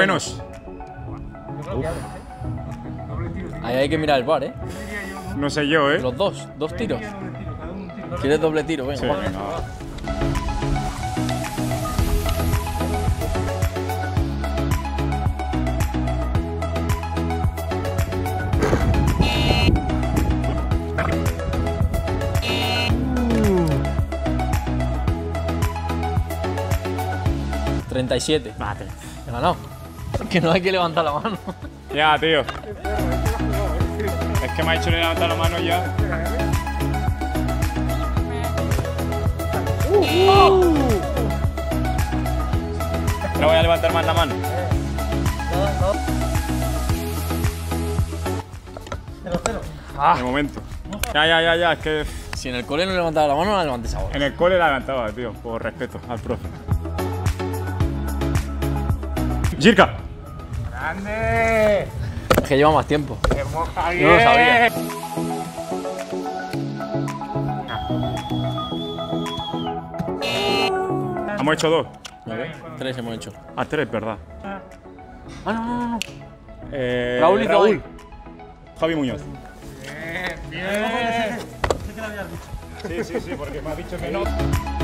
menos. Ahí hay que mirar el bar, ¿eh? No sé yo, ¿eh? Los dos tiros. ¿Quieres doble tiro? Venga, Sí, va. venga, va. Uh. 37. Mate. He ganado. Que no hay que levantar la mano. Ya, tío. Es que me ha hecho levantar la mano ya. No voy a levantar más la mano. De momento. Ya, es que Si en el cole no levantaba la mano, no la levantes ahora. en el cole la levantaba, tío, por respeto al profe. ¡Jirka! ¡Grande! Es que lleva más tiempo. ¡Se moja bien! Yo no lo sabía. Hemos hecho 2. 3 hemos hecho. Ah, 3, ¿verdad? Ah, no. Raúl hizo ahí. Javi Muñoz. ¡Bien! Sí, porque me ha dicho que no.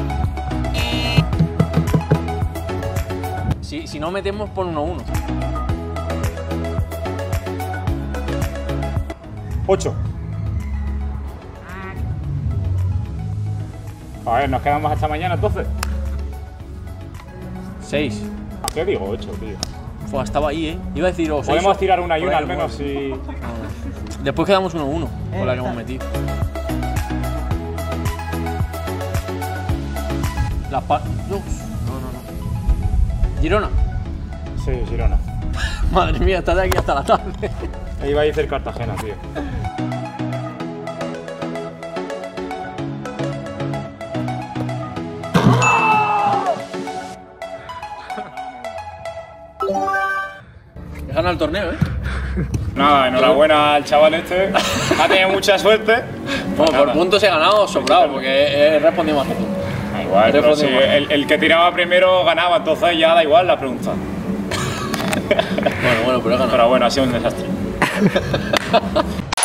Si no metemos, pon 1-1. 8. A ver, nos quedamos hasta mañana entonces. 6. ¿Qué digo 8, tío? Fue, estaba ahí, ¿eh? Iba a decir 6. Podemos tirar una y una al menos si... Después quedamos 1-1 con la que hemos metido. Las pa... No. Girona. Sí, Girona. Madre mía, estás de aquí hasta la tarde. Iba a decir Cartagena, tío. He ganado el torneo, ¿eh? Nada, enhorabuena al chaval este. Ha tenido mucha suerte. Bueno, por puntos he ganado sobrado, porque he respondido más que tú. Da igual, pero si el que tiraba primero ganaba, entonces ya da igual la pregunta. Bueno, pero he ganado. Pero bueno, ha sido un desastre.